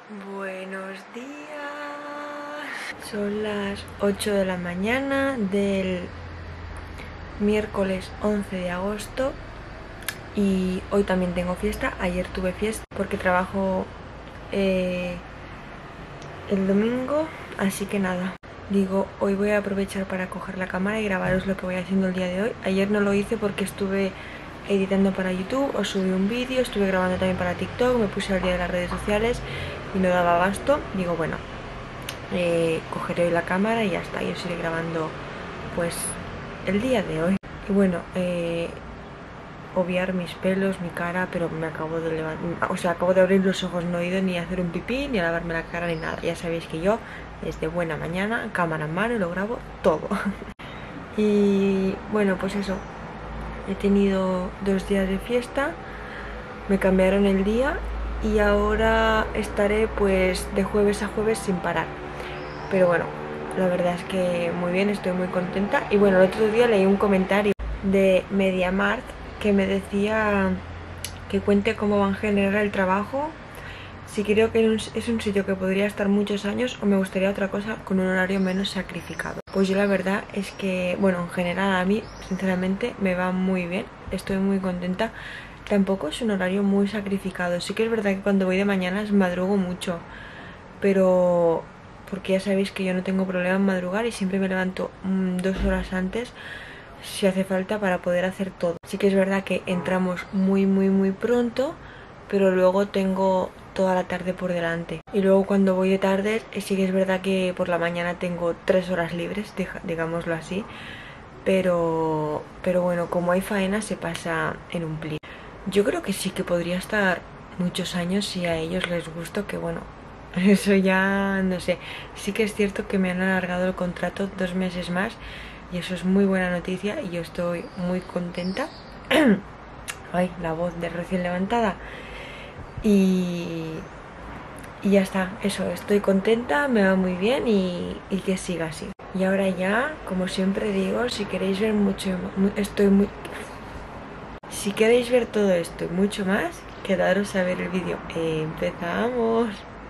Buenos días. Son las 8 de la mañana del miércoles 11 de agosto y hoy también tengo fiesta. Ayer tuve fiesta porque trabajo el domingo, así que nada. Digo, hoy voy a aprovechar para coger la cámara y grabaros lo que voy haciendo el día de hoy. Ayer no lo hice porque estuve editando para YouTube, os subí un vídeo, estuve grabando también para TikTok, me puse al día de las redes sociales y no daba abasto. Digo, bueno, cogeré hoy la cámara y ya está, y os iré grabando pues el día de hoy. Y bueno, obviar mis pelos, mi cara, pero me acabo de levantar, o sea, acabo de abrir los ojos, no he ido ni a hacer un pipí, ni a lavarme la cara, ni nada. Ya sabéis que yo, desde buena mañana, cámara en mano y lo grabo todo. Y bueno, pues eso, he tenido 2 días de fiesta, me cambiaron el día y ahora estaré pues de jueves a jueves sin parar. Pero bueno, la verdad es que muy bien, estoy muy contenta. Y bueno, el otro día leí un comentario de MediaMarkt que me decía que cuente cómo va en general el trabajo, si creo que es un sitio que podría estar muchos años o me gustaría otra cosa con un horario menos sacrificado. Pues yo la verdad es que, bueno, en general a mí sinceramente me va muy bien, estoy muy contenta. Tampoco es un horario muy sacrificado, sí que es verdad que cuando voy de mañanas madrugo mucho, pero porque ya sabéis que yo no tengo problema en madrugar y siempre me levanto 2 horas antes si hace falta para poder hacer todo. Sí que es verdad que entramos muy pronto, pero luego tengo toda la tarde por delante. Y luego cuando voy de tarde sí que es verdad que por la mañana tengo 3 horas libres, digámoslo así. Pero bueno, como hay faena se pasa en un plis. Yo creo que sí que podría estar muchos años si a ellos les gusta, que bueno, eso ya no sé. Sí que es cierto que me han alargado el contrato 2 meses más y eso es muy buena noticia y yo estoy muy contenta. Ay, la voz de recién levantada. Y ya está, eso, estoy contenta, me va muy bien y que siga así. Y ahora ya, como siempre digo, si queréis ver si queréis ver todo esto y mucho más, quedaros a ver el vídeo. ¡Empezamos!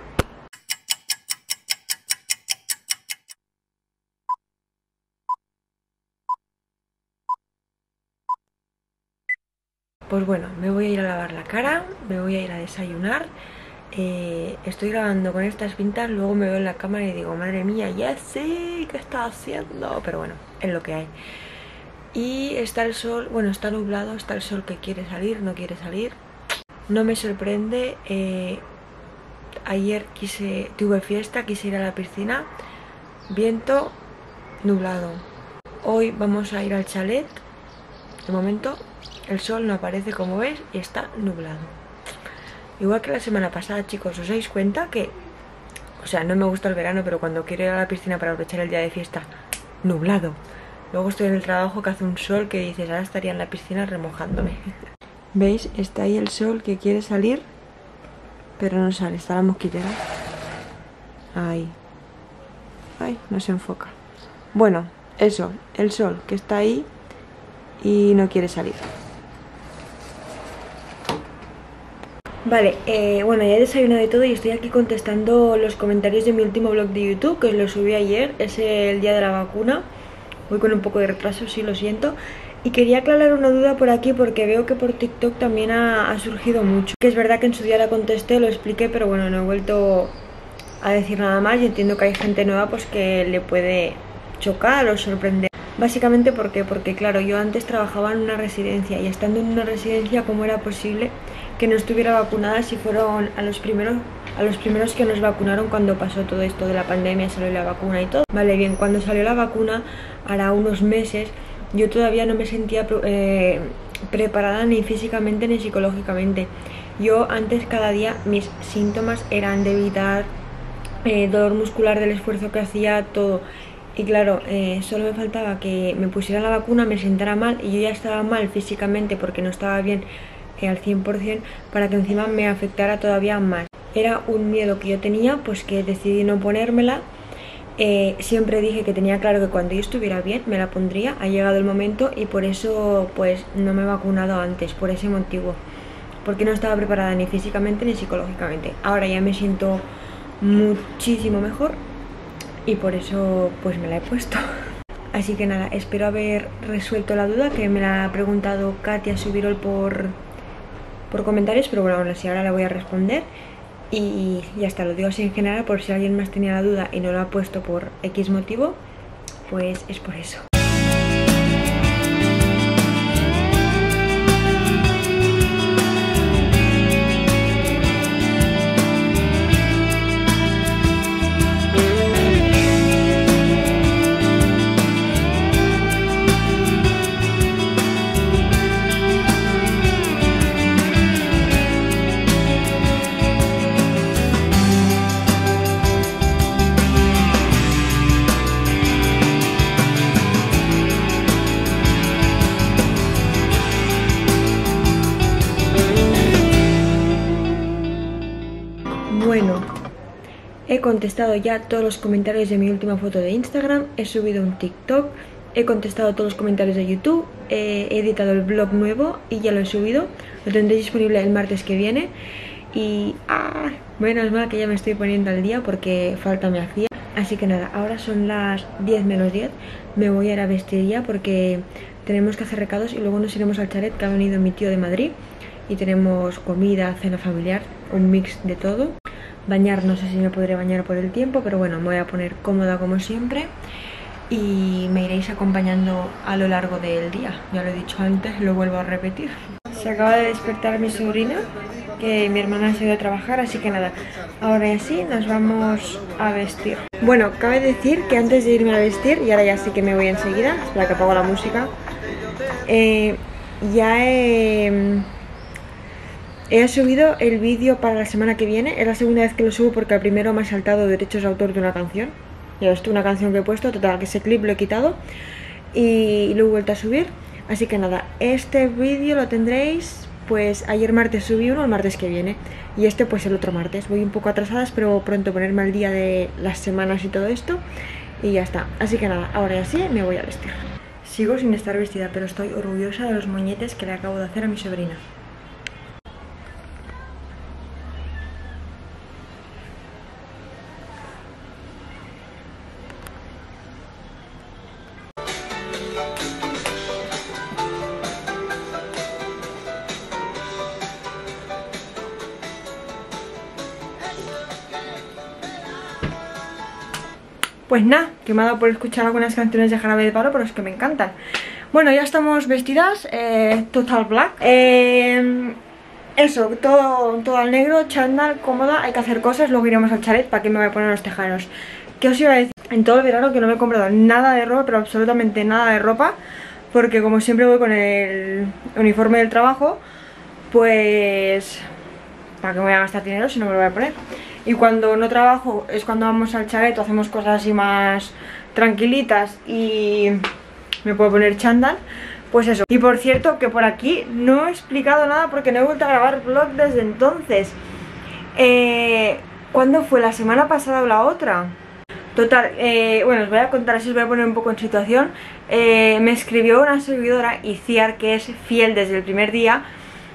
Pues bueno, me voy a ir a lavar la cara, me voy a ir a desayunar. Estoy grabando con estas pintas, luego me veo en la cámara y digo, madre mía, ya sé, ¿qué está haciendo? Pero bueno, es lo que hay. Y está el sol, bueno, está nublado, está el sol que quiere salir, no quiere salir. No me sorprende, ayer tuve fiesta, quise ir a la piscina, viento, nublado. Hoy vamos a ir al chalet, de momento el sol no aparece como veis y está nublado. Igual que la semana pasada, chicos, ¿os dais cuenta que, o sea, no me gusta el verano, pero cuando quiero ir a la piscina para aprovechar el día de fiesta, nublado? Luego estoy en el trabajo que hace un sol que dices, ahora estaría en la piscina remojándome. ¿Veis? Está ahí el sol que quiere salir, pero no sale, está la mosquitera. Ahí. Ay, no se enfoca. Bueno, eso, el sol que está ahí y no quiere salir. Vale, bueno, ya he desayunado y todo y estoy aquí contestando los comentarios de mi último vlog de YouTube, que os lo subí ayer, es el día de la vacuna. Voy con un poco de retraso, sí, lo siento. Y quería aclarar una duda por aquí porque veo que por TikTok también ha surgido mucho. Que es verdad que en su día la contesté, lo expliqué, pero bueno, no he vuelto a decir nada más y entiendo que hay gente nueva pues que le puede chocar o sorprender. Básicamente porque claro, yo antes trabajaba en una residencia y estando en una residencia, ¿cómo era posible que no estuviera vacunada si fueron a los primeros que nos vacunaron cuando pasó todo esto de la pandemia, salió la vacuna y todo? Vale, bien, cuando salió la vacuna, hará unos meses, yo todavía no me sentía preparada ni físicamente ni psicológicamente. Yo antes cada día mis síntomas eran debilidad, dolor muscular del esfuerzo que hacía, todo. Y claro, solo me faltaba que me pusieran la vacuna, me sentara mal y yo ya estaba mal físicamente porque no estaba bien al 100%, para que encima me afectara todavía más. Era un miedo que yo tenía, pues que decidí no ponérmela. Siempre dije que tenía claro que cuando yo estuviera bien me la pondría, ha llegado el momento y por eso pues no me he vacunado antes, por ese motivo, porque no estaba preparada ni físicamente ni psicológicamente. Ahora ya me siento muchísimo mejor y por eso pues me la he puesto. Así que nada, espero haber resuelto la duda que me la ha preguntado Katia Subirol por comentarios, pero bueno, ahora sí, ahora la voy a responder. Y ya está, lo digo así en general por si alguien más tenía la duda y no lo ha puesto por X motivo, pues es por eso. Bueno, he contestado ya todos los comentarios de mi última foto de Instagram, he subido un TikTok, he contestado todos los comentarios de YouTube, he editado el vlog nuevo y ya lo he subido. Lo tendré disponible el martes que viene. Y menos mal que ya me estoy poniendo al día porque falta me hacía. Así que nada, ahora son las 10 menos 10. Me voy a ir a vestir ya porque tenemos que hacer recados y luego nos iremos al chalet que ha venido mi tío de Madrid. Y tenemos comida, cena familiar, un mix de todo. Bañar, no sé si me podré bañar por el tiempo, pero bueno, me voy a poner cómoda como siempre. Y me iréis acompañando a lo largo del día. Ya lo he dicho antes, lo vuelvo a repetir. Se acaba de despertar mi sobrina, que mi hermana se ha ido a trabajar, así que nada, ahora ya sí nos vamos a vestir. Bueno, cabe decir que antes de irme a vestir, y ahora ya sí que me voy enseguida, espera que apago la música, ya he subido el vídeo para la semana que viene. Es la segunda vez que lo subo porque al primero me ha saltado derechos de autor de una canción. Ya ves tú, una canción que he puesto, total, que ese clip lo he quitado y lo he vuelto a subir. Así que nada, este vídeo lo tendréis, pues ayer martes subí uno, el martes que viene. Y este pues el otro martes. Voy un poco atrasada, espero pronto ponerme al día de las semanas y todo esto. Y ya está, así que nada, ahora ya sí me voy a vestir. Sigo sin estar vestida, pero estoy orgullosa de los moñetes que le acabo de hacer a mi sobrina. Pues nada, que me ha dado por escuchar algunas canciones de Jarabe de Palo, pero es que me encantan. Bueno, ya estamos vestidas, total black. Eso, todo al negro, chándal, cómoda, hay que hacer cosas, luego iremos al chalet. ¿Para qué me voy a poner los tejanos? ¿Qué os iba a decir? En todo el verano que no me he comprado nada de ropa, pero absolutamente nada de ropa, porque como siempre voy con el uniforme del trabajo, pues ¿para qué me voy a gastar dinero si no me lo voy a poner? Y cuando no trabajo es cuando vamos al chalet o hacemos cosas así más tranquilitas y me puedo poner chándal, pues eso. Y por cierto, que por aquí no he explicado nada porque no he vuelto a grabar vlog desde entonces. ¿Cuándo fue? ¿La semana pasada o la otra? Total, bueno, os voy a contar, así os voy a poner un poco en situación. Me escribió una seguidora, Iciar, que es fiel desde el primer día.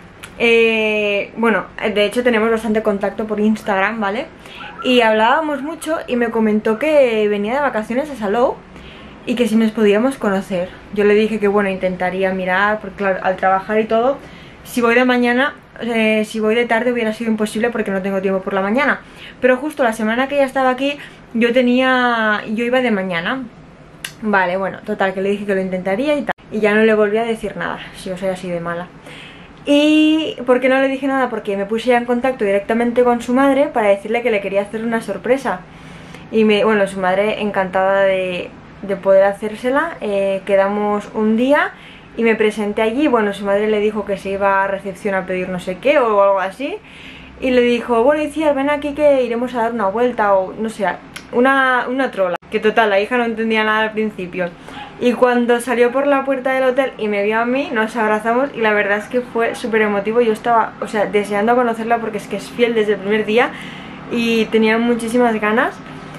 Bueno, de hecho tenemos bastante contacto por Instagram, ¿vale? Y hablábamos mucho y me comentó que venía de vacaciones a Salou y que si nos podíamos conocer. Yo le dije que bueno, intentaría mirar, porque claro, al trabajar y todo, si voy de mañana, si voy de tarde hubiera sido imposible porque no tengo tiempo por la mañana. Pero justo la semana que ella estaba aquí, yo iba de mañana. Vale, bueno, total, que le dije que lo intentaría y tal. Y ya no le volví a decir nada, si yo soy así de mala. ¿Y por qué no le dije nada? Porque me puse ya en contacto directamente con su madre para decirle que le quería hacer una sorpresa. Y bueno, su madre encantada de poder hacérsela. Quedamos un día y me presenté allí. Bueno, su madre le dijo que se iba a recepción a pedir no sé qué o algo así. Y le dijo, bueno, Iciar, ven aquí que iremos a dar una vuelta o no sé, una trola. Que total, la hija no entendía nada al principio. Y cuando salió por la puerta del hotel y me vio a mí, nos abrazamos y la verdad es que fue súper emotivo. Yo estaba, o sea, deseando conocerla porque es que es fiel desde el primer día y tenía muchísimas ganas.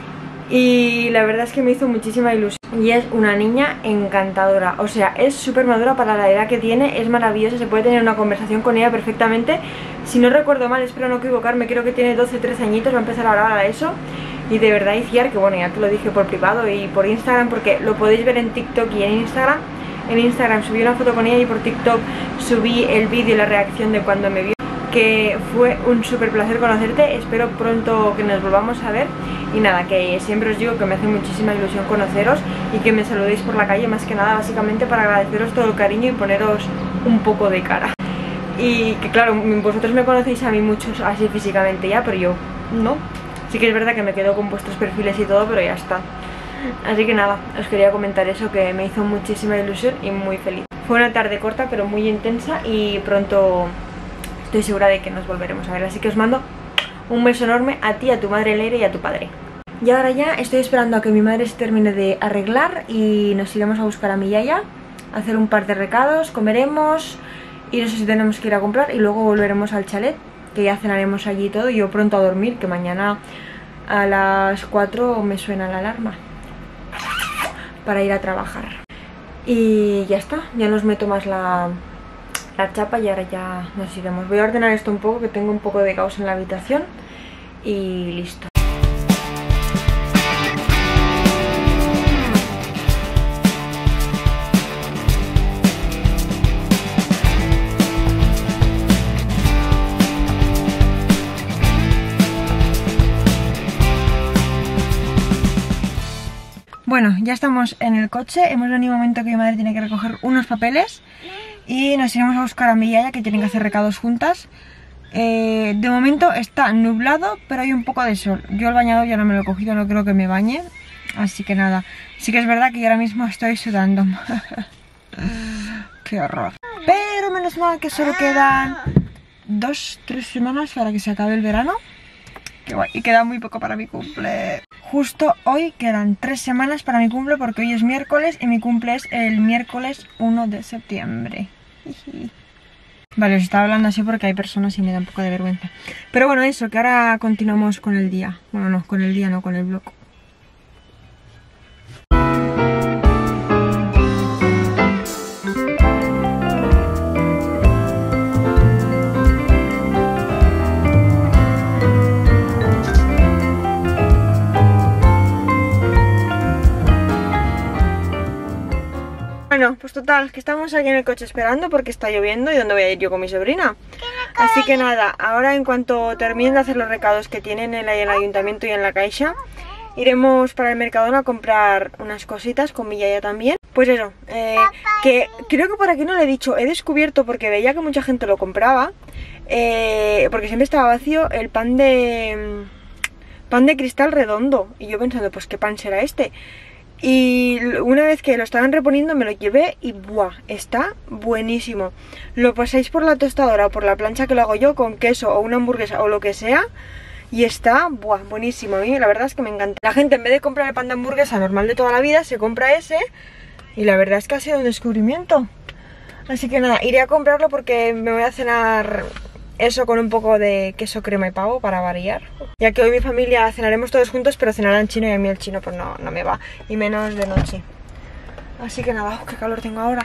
Y la verdad es que me hizo muchísima ilusión. Y es una niña encantadora, o sea, es súper madura para la edad que tiene, es maravillosa, se puede tener una conversación con ella perfectamente Si no recuerdo mal, espero no equivocarme, creo que tiene 12-13 añitos, va a empezar ahora a eso. Y de verdad, Iciar, que bueno, ya te lo dije por privado y por Instagram, porque lo podéis ver en TikTok y en Instagram. En Instagram subí una foto con ella y por TikTok subí el vídeo y la reacción de cuando me vio. Que fue un súper placer conocerte, espero pronto que nos volvamos a ver. Y nada, que siempre os digo que me hace muchísima ilusión conoceros y que me saludéis por la calle, más que nada básicamente para agradeceros todo el cariño y poneros un poco de cara. Y que claro, vosotros me conocéis a mí muchos así físicamente ya, pero yo no. Sí que es verdad que me quedo con vuestros perfiles y todo, pero ya está. Así que nada, os quería comentar eso, que me hizo muchísima ilusión y muy feliz. Fue una tarde corta pero muy intensa y pronto estoy segura de que nos volveremos a ver. Así que os mando un beso enorme a ti, a tu madre Leire y a tu padre. Y ahora ya estoy esperando a que mi madre se termine de arreglar y nos iremos a buscar a mi yaya, a hacer un par de recados, comeremos y no sé si tenemos que ir a comprar y luego volveremos al chalet, que ya cenaremos allí y todo. Y yo pronto a dormir, que mañana a las 4 me suena la alarma para ir a trabajar. Y ya está, ya nos meto más la chapa y ahora ya nos iremos. Voy a ordenar esto un poco, que tengo un poco de caos en la habitación y listo. Bueno, ya estamos en el coche, hemos venido un momento que mi madre tiene que recoger unos papeles y nos iremos a buscar a mi yaya, que tienen que hacer recados juntas. De momento está nublado, pero hay un poco de sol. Yo el bañador ya no me lo he cogido, no creo que me bañe, así que nada. Sí que es verdad que yo ahora mismo estoy sudando. Qué horror. Pero menos mal que solo quedan 2-3 semanas para que se acabe el verano. Qué guay. Y queda muy poco para mi cumple. Justo hoy quedan 3 semanas para mi cumple, porque hoy es miércoles y mi cumple es el miércoles 1 de septiembre. Vale, os estaba hablando así porque hay personas y me da un poco de vergüenza. Pero bueno, eso, que ahora continuamos con el día. Bueno, no, con el día no, con el vlog. Bueno, pues total, que estamos aquí en el coche esperando porque está lloviendo y ¿dónde voy a ir yo con mi sobrina? Así que nada, ahora en cuanto terminen de hacer los recados que tienen en el ayuntamiento y en la caixa, iremos para el Mercadona a comprar unas cositas con mi yaya también. Pues eso, que creo que por aquí no lo he dicho, he descubierto, porque veía que mucha gente lo compraba, porque siempre estaba vacío, el pan de cristal redondo. Y yo pensando, pues ¿qué pan será este? Y una vez que lo estaban reponiendo me lo llevé y ¡buah! Está buenísimo. Lo pasáis por la tostadora o por la plancha, que lo hago yo, con queso o una hamburguesa o lo que sea, y está ¡buah! Buenísimo. A mí la verdad es que me encanta. La gente, en vez de comprar el pan de hamburguesa normal de toda la vida, se compra ese, y la verdad es que ha sido un descubrimiento. Así que nada, iré a comprarlo porque me voy a cenar eso con un poco de queso, crema y pavo para variar. Ya que hoy mi familia cenaremos todos juntos, pero cenarán chino y a mí el chino pues no me va. Y menos de noche. Así que nada, qué calor tengo ahora.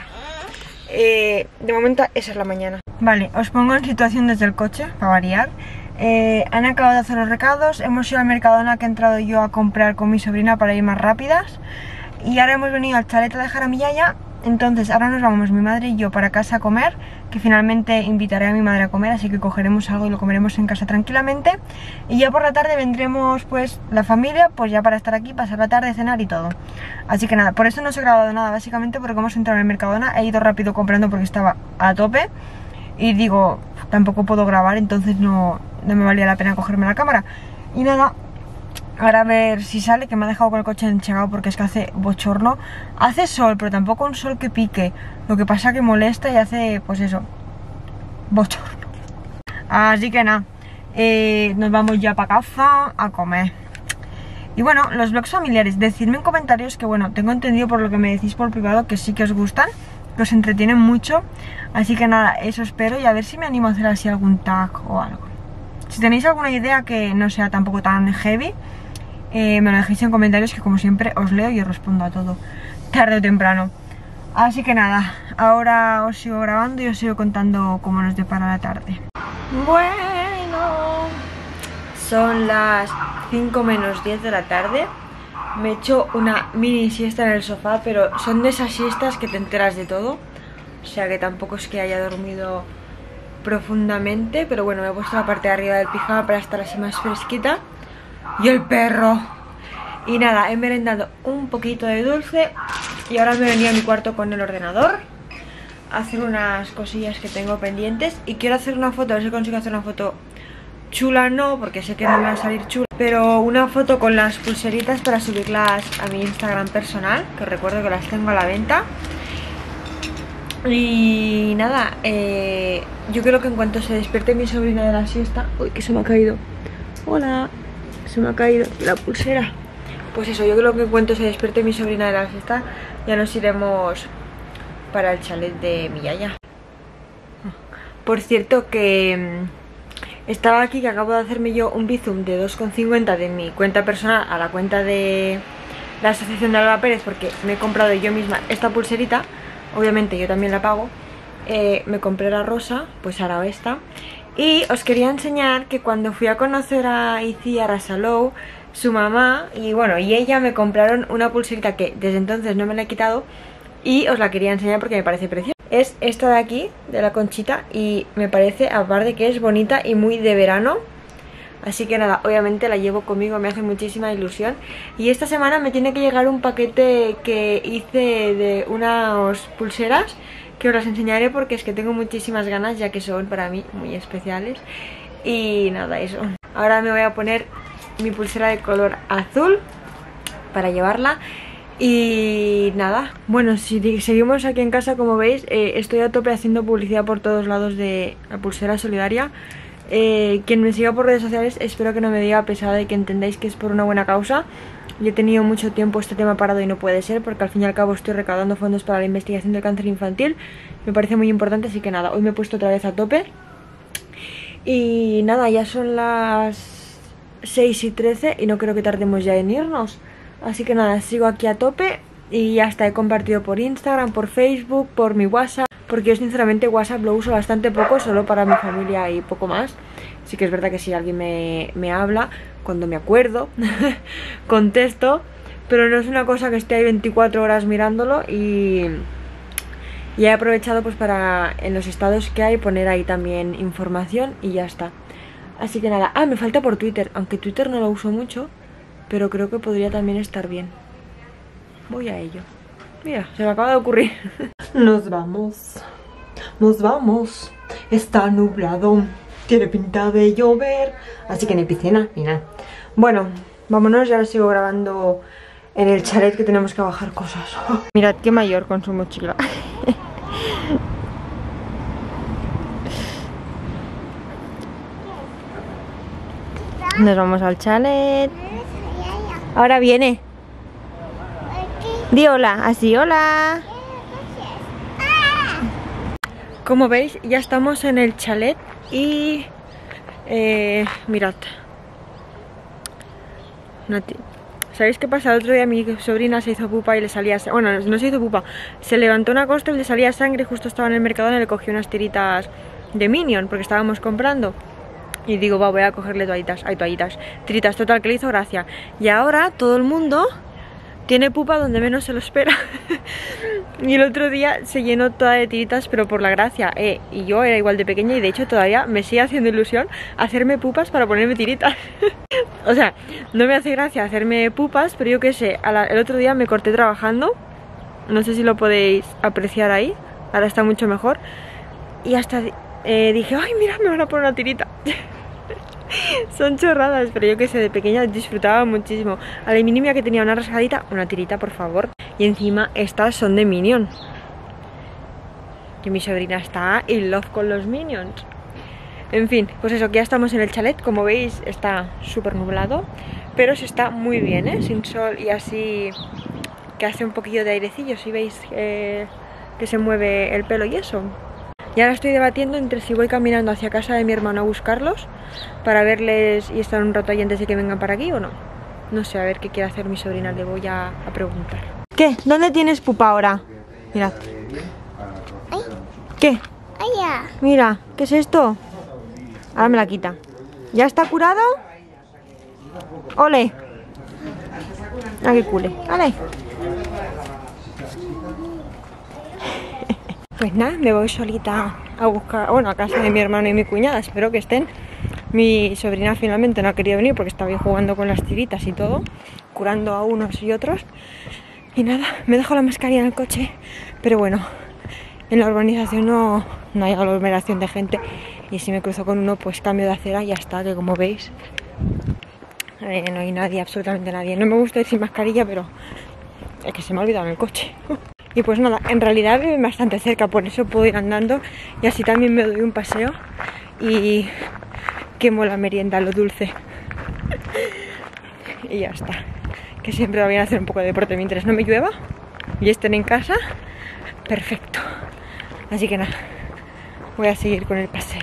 De momento esa es la mañana. Vale, os pongo en situación desde el coche, para variar. Han acabado de hacer los recados. Hemos ido al Mercadona, que he entrado yo a comprar con mi sobrina para ir más rápidas. Y ahora hemos venido al chalet a dejar a mi yaya. Entonces ahora nos vamos mi madre y yo para casa a comer, que finalmente invitaré a mi madre a comer, así que cogeremos algo y lo comeremos en casa tranquilamente. Y ya por la tarde vendremos pues la familia, pues ya para estar aquí, pasar la tarde, cenar y todo. Así que nada, por eso no os he grabado nada, básicamente porque hemos entrado en el Mercadona, he ido rápido comprando porque estaba a tope. Y digo, tampoco puedo grabar, entonces no me valía la pena cogerme la cámara. Y nada, ahora a ver si sale, que me ha dejado con el coche enchegado porque es que hace bochorno. Hace sol, pero tampoco un sol que pique. Lo que pasa que molesta y hace, pues eso, bochorno. Así que nada, nos vamos ya para casa a comer. Y bueno, los vlogs familiares, decidme en comentarios que bueno, tengo entendido por lo que me decís por privado que sí que os gustan, que os entretienen mucho. Así que nada, eso espero y a ver si me animo a hacer así algún tag o algo. Si tenéis alguna idea que no sea tampoco tan heavy, me lo dejéis en comentarios, que como siempre os leo y os respondo a todo, tarde o temprano. Así que nada, ahora os sigo grabando y os sigo contando cómo nos depara la tarde. Bueno, son las 5 menos 10 de la tarde. Me he hecho una mini siesta en el sofá, pero son de esas siestas que te enteras de todo. O sea que tampoco es que haya dormido profundamente, pero bueno, me he puesto la parte de arriba del pijama para estar así más fresquita. Y el perro. Y nada, he merendado un poquito de dulce y ahora me venía a mi cuarto con el ordenador a hacer unas cosillas que tengo pendientes. Y quiero hacer una foto, a ver si consigo hacer una foto chula, no, porque sé que no me va a salir chula, pero una foto con las pulseritas para subirlas a mi Instagram personal, que os recuerdo que las tengo a la venta. Y nada, yo creo que en cuanto se despierte mi sobrina de la siesta... Uy, que se me ha caído. Hola, se me ha caído la pulsera. Pues eso, yo creo que en cuanto se despierte mi sobrina de la siesta, ya nos iremos para el chalet de mi yaya. Por cierto que estaba aquí, que acabo de hacerme yo un Bizum de 2,50 de mi cuenta personal a la cuenta de la asociación de Alba Pérez, porque me he comprado yo misma esta pulserita. Obviamente yo también la pago. Me compré la rosa, pues ahora esta. Y os quería enseñar que cuando fui a conocer a Iciar, a Salou, su mamá y bueno, y ella me compraron una pulserita que desde entonces no me la he quitado. Y os la quería enseñar porque me parece preciosa. Es esta de aquí, de la conchita, y me parece, aparte que es bonita y muy de verano. Así que nada, obviamente la llevo conmigo, me hace muchísima ilusión. Y esta semana me tiene que llegar un paquete que hice de unas pulseras, que os las enseñaré porque es que tengo muchísimas ganas, ya que son para mí muy especiales. Y nada, eso. Ahora me voy a poner mi pulsera de color azul para llevarla. Y nada, bueno, si seguimos aquí en casa, como veis, estoy a tope haciendo publicidad por todos lados de la pulsera solidaria. Quien me siga por redes sociales, espero que no me diga pesada y que entendáis que es por una buena causa. Yo he tenido mucho tiempo este tema parado y no puede ser, porque al fin y al cabo estoy recaudando fondos para la investigación del cáncer infantil. Me parece muy importante, así que nada, hoy me he puesto otra vez a tope. Y nada, ya son las 6:13 y no creo que tardemos ya en irnos. Así que nada, sigo aquí a tope y ya está, he compartido por Instagram, por Facebook, por mi WhatsApp. Porque yo sinceramente WhatsApp lo uso bastante poco, solo para mi familia y poco más. Sí que es verdad que si alguien me habla, cuando me acuerdo, contesto. Pero no es una cosa que esté ahí 24 horas mirándolo. Y he aprovechado pues para, en los estados que hay, poner ahí también información y ya está. Así que nada, me falta por Twitter, aunque Twitter no lo uso mucho, pero creo que podría también estar bien. Voy a ello. Mira, se me acaba de ocurrir. Nos vamos. Nos vamos. Está nublado. Tiene pinta de llover. Así que ni piscina ni nada. Bueno, vámonos. Ya lo sigo grabando en el chalet, que tenemos que bajar cosas. Mirad qué mayor con su mochila. Nos vamos al chalet. Ahora viene. Di hola, así, hola. Como veis, ya estamos en el chalet y mirad. ¿Sabéis qué pasa? El otro día mi sobrina se hizo pupa y le salía... Bueno, no se hizo pupa, se levantó una costa y le salía sangre. Justo estaba en el Mercadona y le cogió unas tiritas de Minion porque estábamos comprando. Y digo, va, voy a cogerle tiritas, total, que le hizo gracia. Y ahora todo el mundo tiene pupa donde menos se lo espera. Y el otro día se llenó toda de tiritas, pero por la gracia. Y yo era igual de pequeña y de hecho todavía me sigue haciendo ilusión hacerme pupas para ponerme tiritas. O sea, no me hace gracia hacerme pupas, pero yo qué sé, el otro día me corté trabajando. No sé si lo podéis apreciar ahí. Ahora está mucho mejor. Y hasta dije, ay, mira, me van a poner una tirita. Son chorradas, pero yo que sé, de pequeña disfrutaba muchísimo. A la mínima que tenía una rasgadita, una tirita, por favor. Y encima estas son de Minion. Que mi sobrina está in love con los Minions. En fin, pues eso, que ya estamos en el chalet. Como veis, está súper nublado, pero se está muy bien, sin sol y así, que hace un poquillo de airecillo. Si veis que se mueve el pelo y eso. Y ahora estoy debatiendo entre si voy caminando hacia casa de mi hermano a buscarlos para verles y estar un rato ahí antes de que vengan para aquí o no. No sé, a ver qué quiere hacer mi sobrina, le voy a preguntar. ¿Qué? ¿Dónde tienes pupa ahora? Mirad. ¿Qué? Allá. Mira, ¿qué es esto? Ahora me la quita. ¿Ya está curado? ¡Ole! ¡Ah, qué cule! ¡Ole! Pues nada, me voy solita a buscar, bueno, a casa de mi hermano y mi cuñada. Espero que estén. Mi sobrina finalmente no ha querido venir porque estaba ahí jugando con las tiritas y todo, curando a unos y otros. Y nada, me dejo la mascarilla en el coche. Pero bueno, en la urbanización no hay aglomeración de gente. Y si me cruzo con uno, pues cambio de acera y ya está, que como veis no hay nadie, absolutamente nadie. No me gusta ir sin mascarilla, pero es que se me ha olvidado en el coche. Y pues nada, en realidad viven bastante cerca, por eso puedo ir andando y así también me doy un paseo y quemo la merienda, lo dulce. Y ya está, que siempre va bien hacer un poco de deporte mientras no me llueva y estén en casa, perfecto. Así que nada, voy a seguir con el paseo.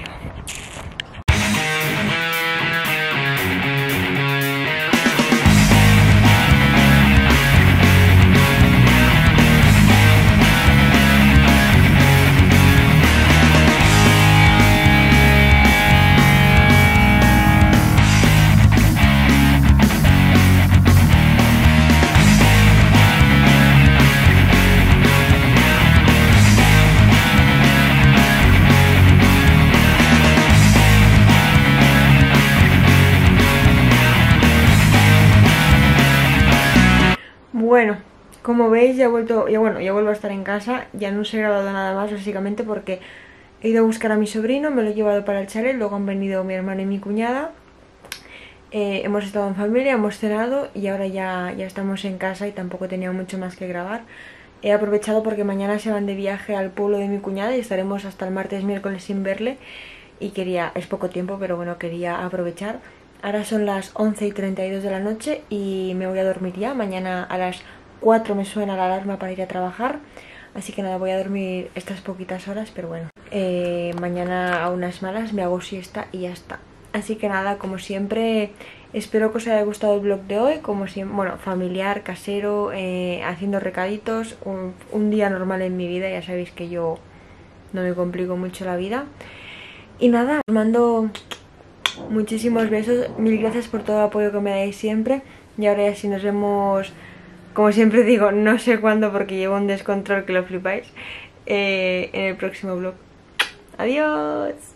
Bueno, como veis ya vuelvo a estar en casa. Ya no os he grabado nada más básicamente porque he ido a buscar a mi sobrino, me lo he llevado para el chalet, luego han venido mi hermano y mi cuñada. Hemos estado en familia, hemos cenado y ahora ya estamos en casa y tampoco tenía mucho más que grabar. He aprovechado porque mañana se van de viaje al pueblo de mi cuñada y estaremos hasta el martes, miércoles sin verle. Y es poco tiempo, pero bueno, quería aprovechar. Ahora son las 11:32 de la noche y me voy a dormir ya. Mañana a las 4 me suena la alarma para ir a trabajar. Así que nada, voy a dormir estas poquitas horas, pero bueno. Mañana a unas malas me hago siesta y ya está. Así que nada, como siempre, espero que os haya gustado el vlog de hoy. Como siempre, bueno, familiar, casero, haciendo recaditos. Un día normal en mi vida, ya sabéis que yo no me complico mucho la vida. Y nada, os mando muchísimos besos, mil gracias por todo el apoyo que me dais siempre. Y ahora ya sí nos vemos, como siempre digo, no sé cuándo porque llevo un descontrol que lo flipáis, en el próximo vlog. Adiós.